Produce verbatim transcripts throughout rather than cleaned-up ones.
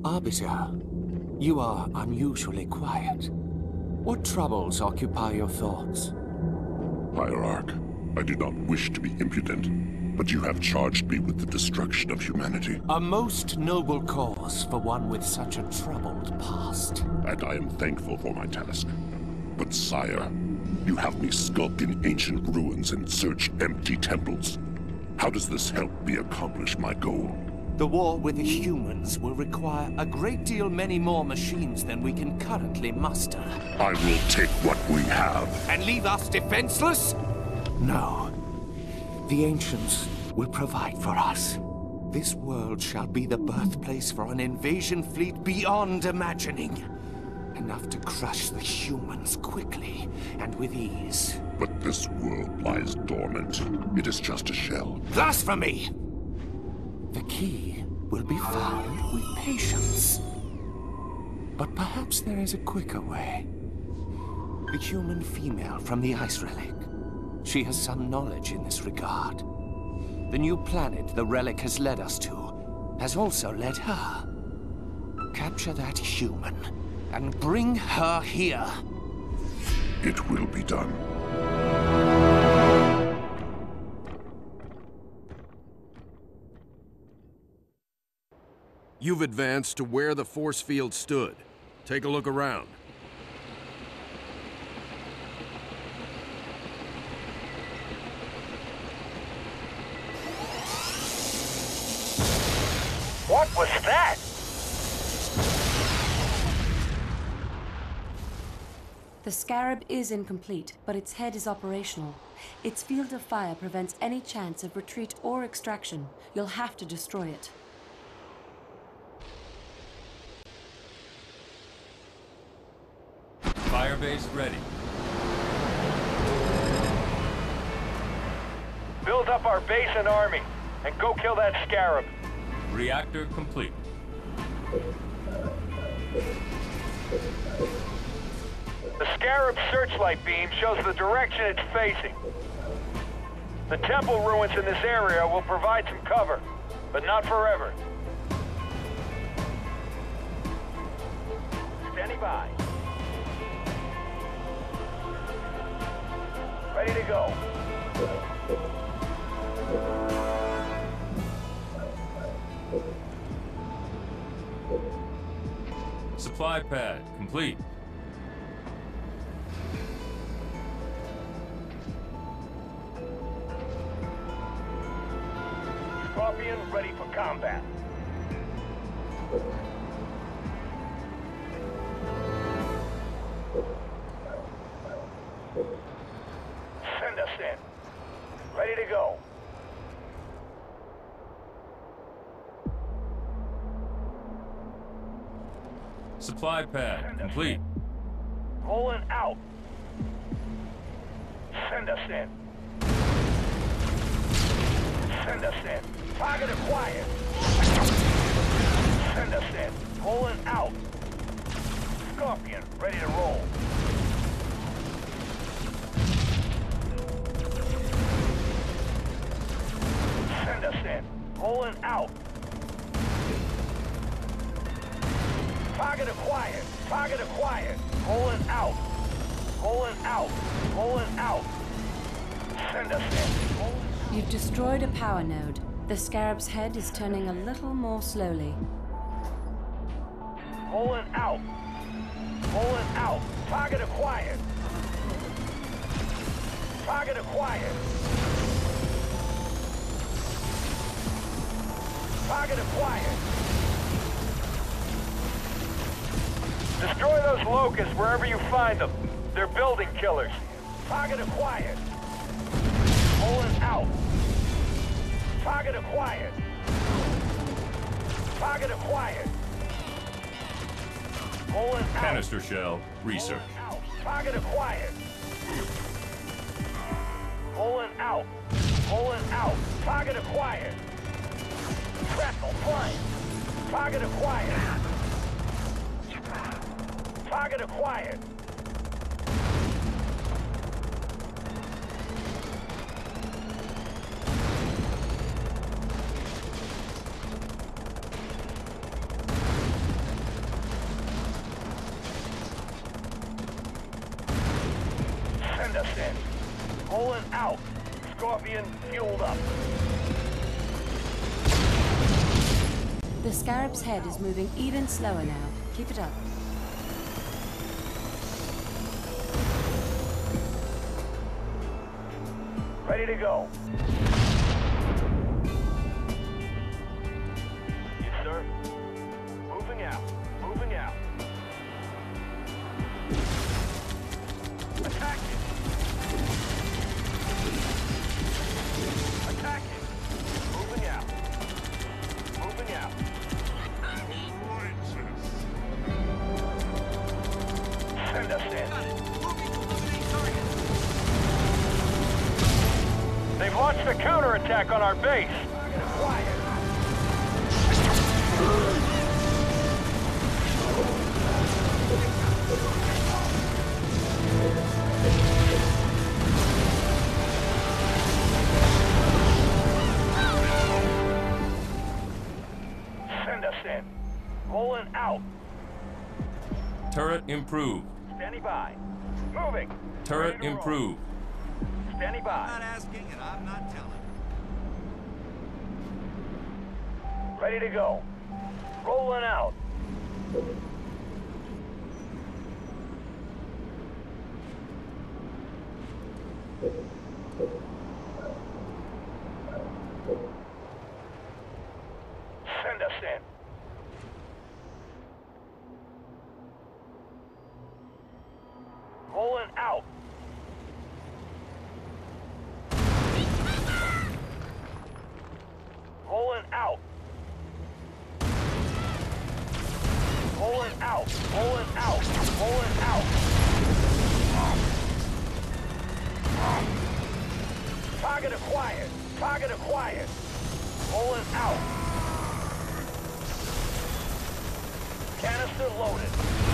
Arbiter, you are unusually quiet. What troubles occupy your thoughts? Hierarch, I do not wish to be impudent, but you have charged me with the destruction of humanity. A most noble cause for one with such a troubled past. And I am thankful for my task. But sire, you have me skulk in ancient ruins and search empty temples. How does this help me accomplish my goal? The war with the humans will require a great deal many more machines than we can currently muster. I will take what we have. And leave us defenseless? No. The ancients will provide for us. This world shall be the birthplace for an invasion fleet beyond imagining. Enough to crush the humans quickly and with ease. But this world lies dormant. It is just a shell. Blasphemy! The key will be found with patience. But perhaps there is a quicker way. The human female from the ice relic. She has some knowledge in this regard. The new planet the relic has led us to has also led her. Capture that human and bring her here. It will be done. You've advanced to where the force field stood. Take a look around. What was that? The Scarab is incomplete, but its head is operational. Its field of fire prevents any chance of retreat or extraction. You'll have to destroy it. Firebase ready. Build up our base and army, and go kill that Scarab. Reactor complete. The Scarab's searchlight beam shows the direction it's facing. The temple ruins in this area will provide some cover, but not forever. Standing by. Ready to go. Supply pad complete. Scorpion ready for combat. Send us in. Ready to go. Supply pad complete. Rolling out. Send us in. Send us in. Target acquired. Send us in. Rolling out. Scorpion ready to roll. Send us in. Rolling out. Target acquired. Target acquired. Rolling out. Rolling out. Rolling out. Send us in. Rolling out. You've destroyed a power node. The Scarab's head is turning a little more slowly. Rolling out. Rolling out. Target acquired. Target acquired. Target acquired. Destroy those locusts wherever you find them. They're building killers. Target acquired. Rolling out. Target acquired. Target acquired. Rolling out. Canister shell research. Rolling out. Target acquired. Rolling out. Rolling out. Target acquired. Shrapnel flying. Target acquired. Target acquired. Send us in. Rolling out. Scorpion fueled up. The Scarab's head is moving even slower now. Keep it up. Ready to go. Yes, sir. Moving out. Moving out. Attack it. Attack it. Moving out. Moving out. Send us in. They've launched a counterattack on our base. Quiet. Send us in. Rolling out. Turret improved. Standing by. Moving. Turret Ready to roll. improved. Standing by. I'm not asking and I'm not telling. Ready to go. Rolling out. Send us in. Rolling out. Rolling out. Rolling out. Rolling out. Rolling out. Target acquired. Target acquired. Rolling out. Canister loaded.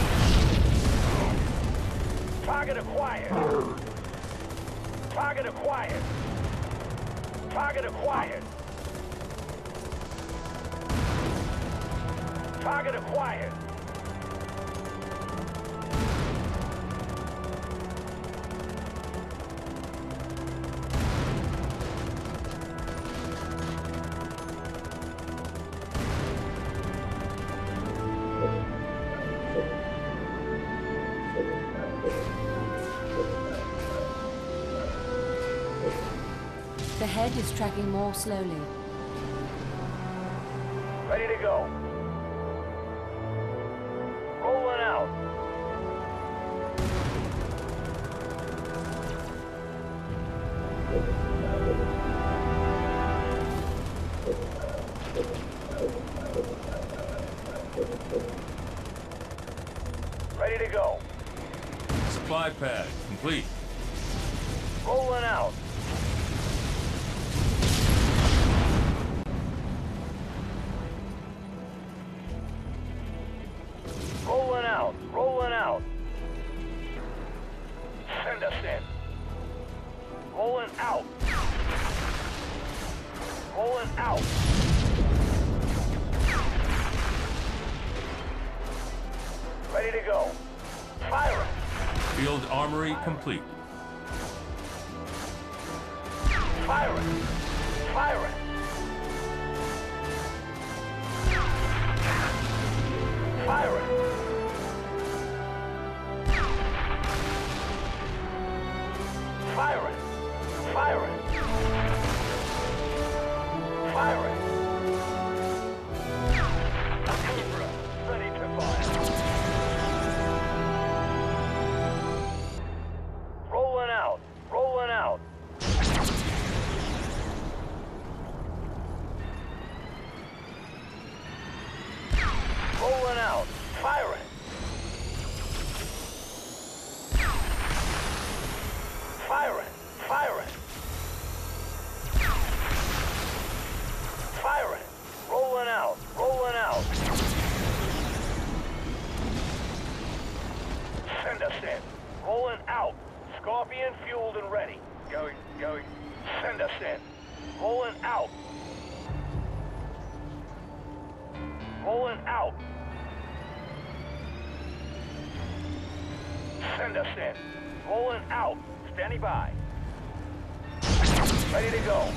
Target acquired. Target acquired. Target acquired. Target acquired. The head is tracking more slowly. Ready to go. Rolling out. Ready to go. Supply pad complete. Rolling out. Rolling out. Rolling out. Send us in. Rolling out. Rolling out. Ready to go. Firing. Field armory complete. Firing. Firing. Firing. Firing. Firing. Firing. Cobra, ready to fire. Rolling out. Rolling out. Rolling out. Firing. Firing. Firing. Firing. Rolling out. Rolling out. Send us in. Rolling out. Scorpion fueled and ready. Going, going. Send us in. Rolling out. Rolling out. Send us in. Rolling out. Standing by. Ready to go.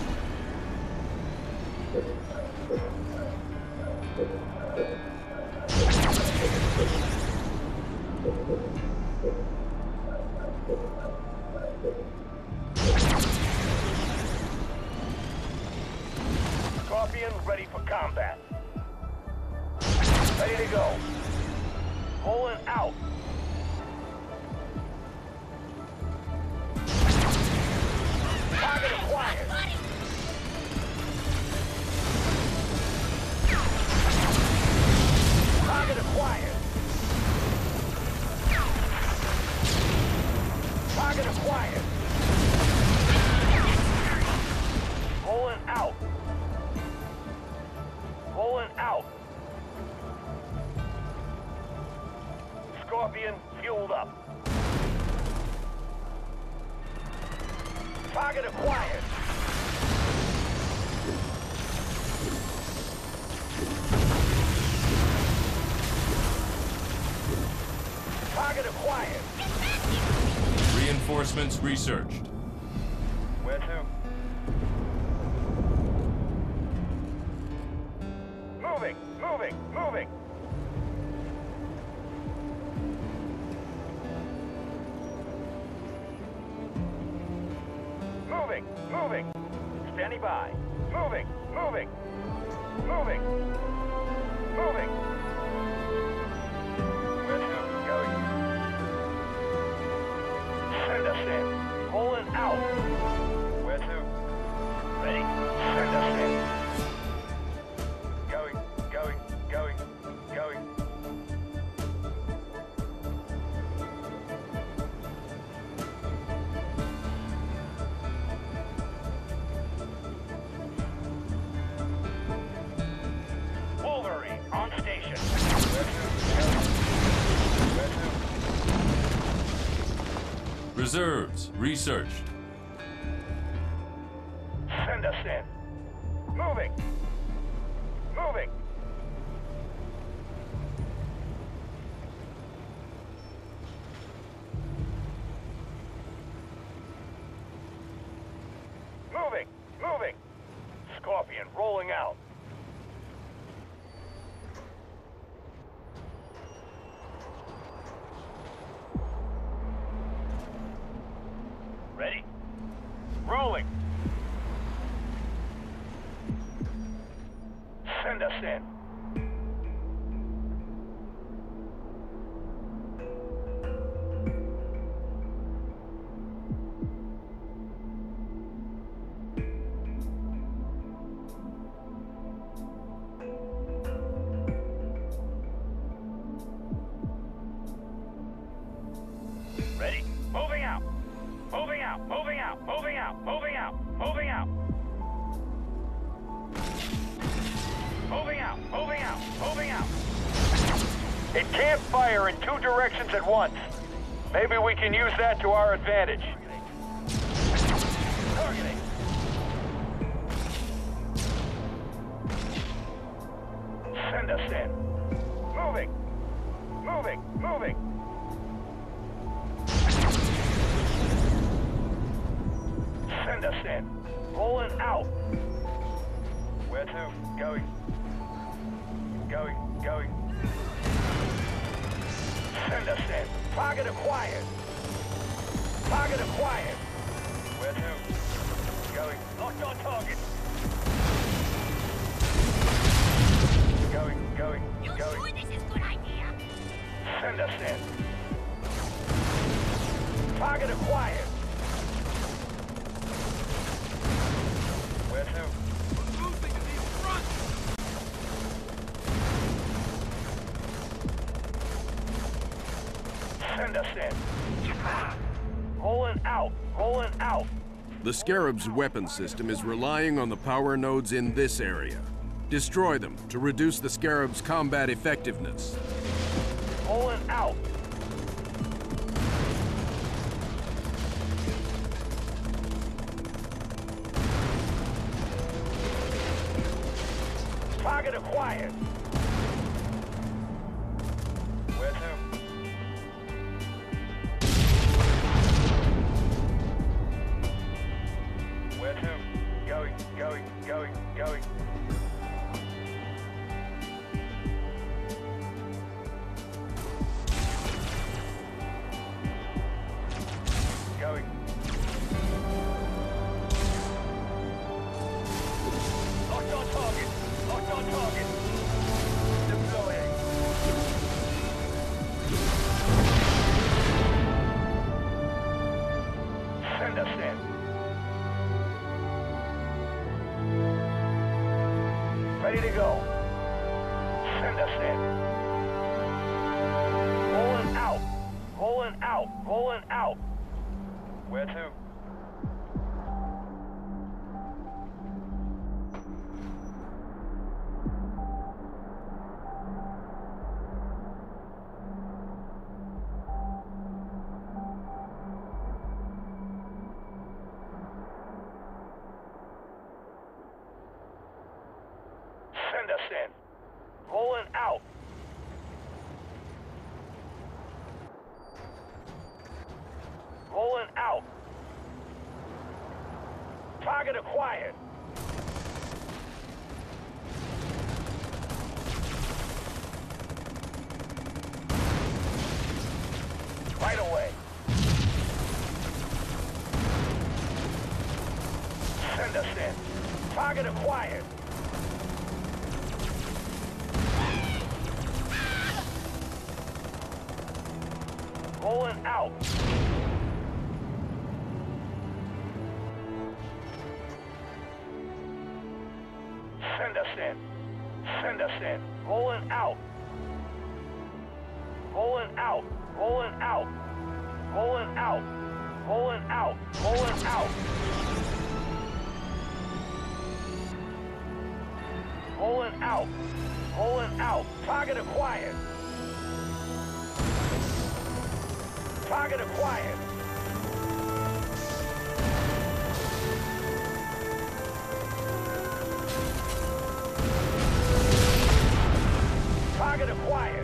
Scorpion ready for combat. Ready to go. Rolling out. Target acquired. Target acquired. Target acquired. Rolling out. Rolling out. Scorpion fueled up. Target acquired. Target acquired. Reinforcements researched. Where to? Moving, moving, moving. Moving, moving. Standing by. Moving, moving. Moving. Moving. Where to? Going. Send us in. Rolling out. Where to? Ready. Send us in. Going, going, going, going. Wolverine on station. Where to? Where to? Reserves researched. Send us in. Moving. Moving. Moving. Moving. Scorpion rolling out. Ready? Rolling. Send us in. Ready? Moving out. Moving out. Moving out. Moving out. Moving out. Moving out. Moving out. Moving out. Moving out. It can't fire in two directions at once. Maybe we can use that to our advantage. Targeting. Send us in. Moving. Moving. Moving. Send us in. Rolling out. Where to? Going. Going. Going. Send us in. Target acquired. Target acquired. Where to? Going. Locked on target. Going. Going. You Going. sure this is a good idea? Send us in. Target acquired. Where to? Moving to the front! Send us in. Rolling out. Rolling out. The Scarab's weapon system is relying on the power nodes in this area. Destroy them to reduce the Scarab's combat effectiveness. Rolling out. Target acquired. Where to? Send us in. Ready to go. Send us in. Rolling out. Rolling out. Rolling out. Where to? Send us in. Rolling out. Rolling out. Target acquired. Right away. Send us in. Target acquired. Rolling out. Send us in. Send us in. Rolling out. Rolling out. Rolling out. Rolling out. Rolling out. Rolling out. Rolling out. Rolling out. Target acquired. Target acquired. Target acquired.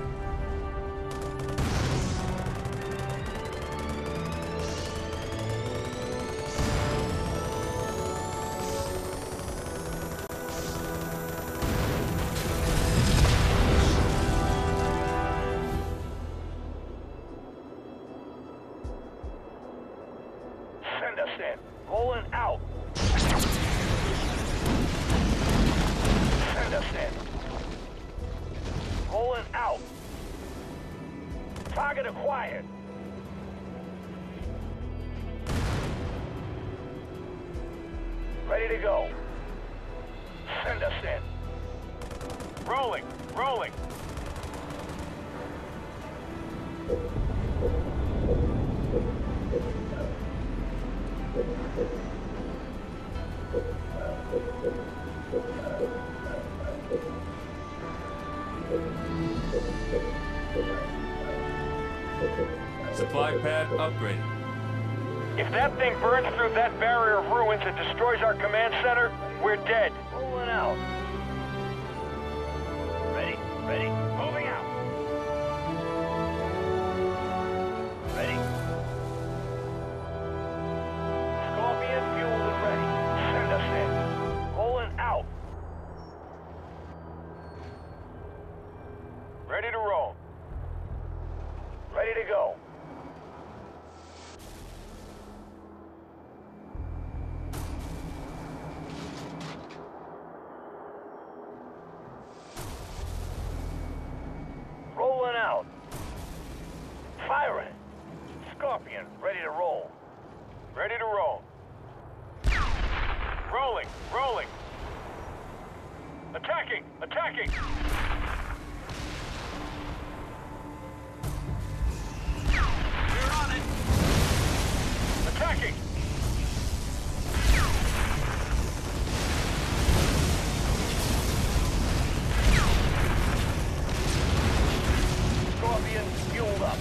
Send us in. Rolling out. Send us in. Rolling out. Target acquired. Ready to go. Send us in. Rolling. Rolling. Supply pad upgraded. If that thing burns through that barrier of ruins and destroys our command center, we're dead. Rolling out. Ready, ready, moving out. Ready. Scorpion fuel is ready. Send us in. Rolling out. Ready to roll. Ready to go. Rolling out. Firing. Scorpion, ready to roll. Ready to roll. Rolling, rolling. Attacking, attacking. We're on it. Attacking. Scorpion fueled up.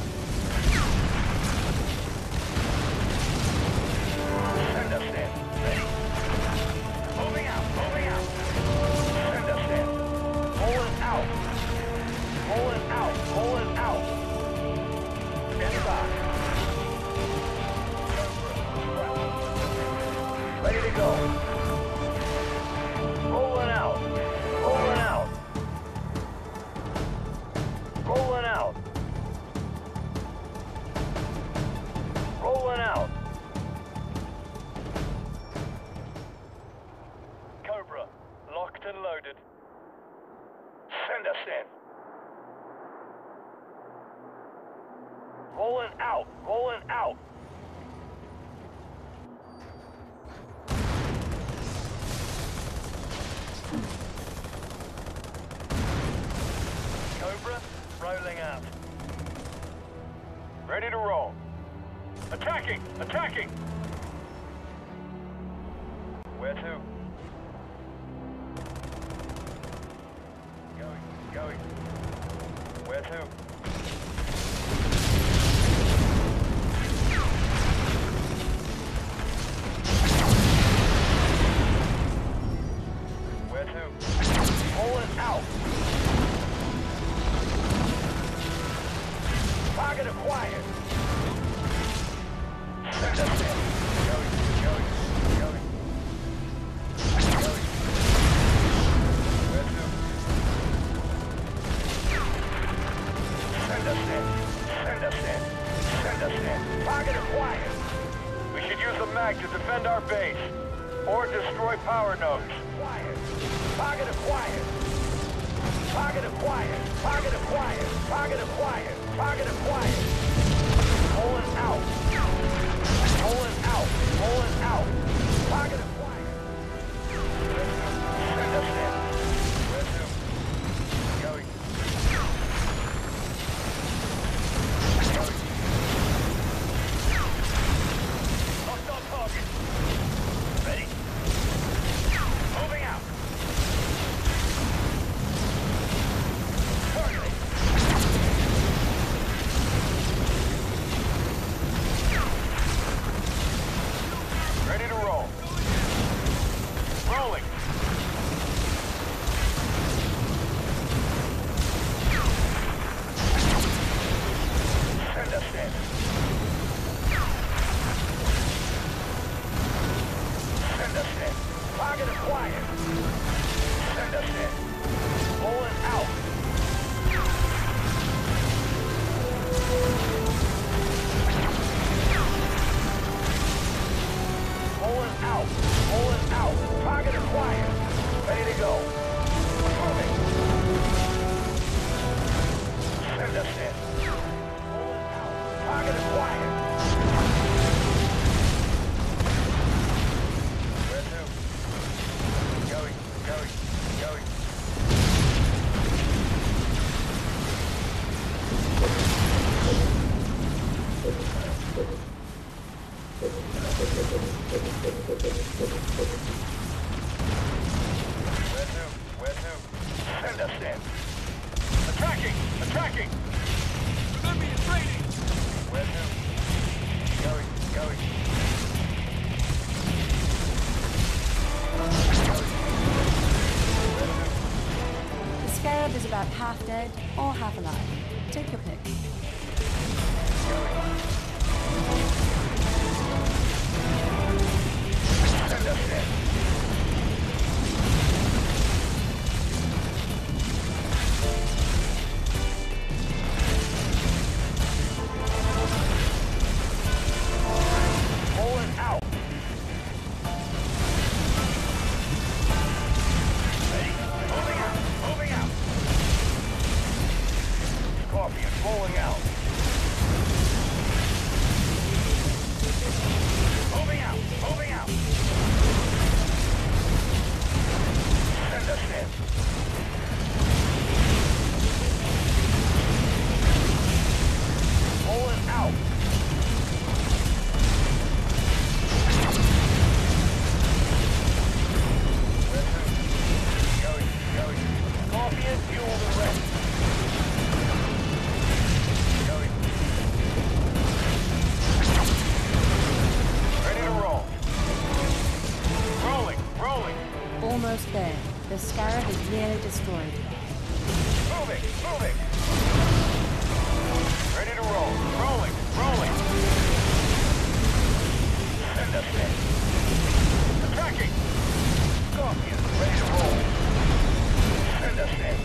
Send us in. Ready. Moving out, moving out. Send us in. Rolling out. Rolling out, rolling out. Inside. Ready to roll. Attacking! Attacking! Where to? Going, going. Where to? Where to? Pull it out! Target acquired! Send us in! Going, going, going. Going. Where to? Send us in! Send us in! Send us in! Target acquired! We should use a mag to defend our base. Or destroy power nodes. Acquired. Target acquired! Target acquired! Target acquired! Target acquired! Target acquired! Pulling out! Pulling out! Pulling out! Target acquired! Send us in! Where to? Going. Going. Hostile target! Ready? Moving out! Targeting! Ready to roll. Rolling. Send us in. Send us in. Target acquired. Send us in. Pulling out. Pulling out. Pulling out. Target acquired. Ready to go. Moving. Send us in. Pulling out. Target acquired. Where to? Going, going, going. Where to? Where to? Send us in. Attacking! Attacking! Remember your training! Where to? Going, going. The Scarab is about half dead or half alive. Take your pick. Send us in. Pulling out. Ready? Moving out. Moving out. Scorpion rolling out. Moving out. Moving out. Send us in. Pulling out. Where to? Going, going. Scorpion, fuel the rest. Going. Ready to roll. Rolling, rolling. Almost there. The Scarab is nearly destroyed. Moving, moving. Ready to roll. Rolling, rolling. Send us in. Attacking. Scorpion, ready to roll. Send us in.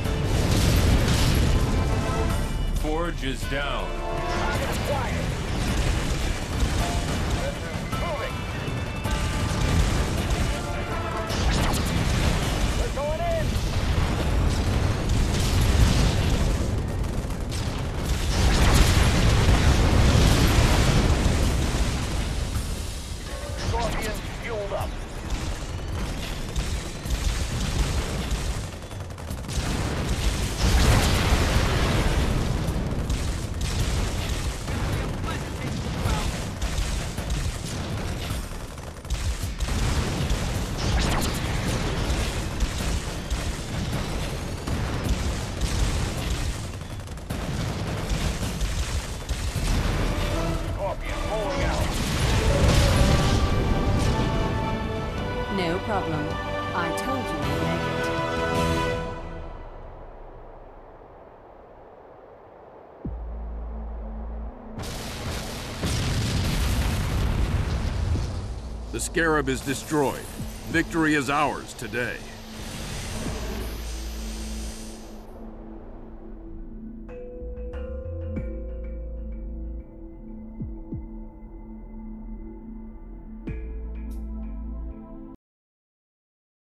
Forge is down. Target acquired. Moving. We're going in. Scorpion fueled up. The Scarab is destroyed. Victory is ours today.